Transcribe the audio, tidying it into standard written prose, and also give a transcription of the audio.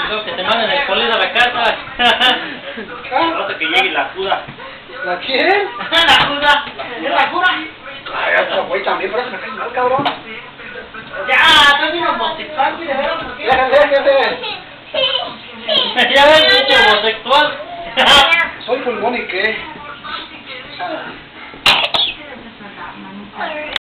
que te manden el colito a la casa. Hasta que llegue la cura. ¿La quién? La cura. ¿Es la cura? Ay, otro güey también, pero se me cae mal, cabrón. Ya, tú eres homosexual, güey, de veras, ¿por qué? Déjate. Ya ves, pinche homosexual. Soy pulmón y qué.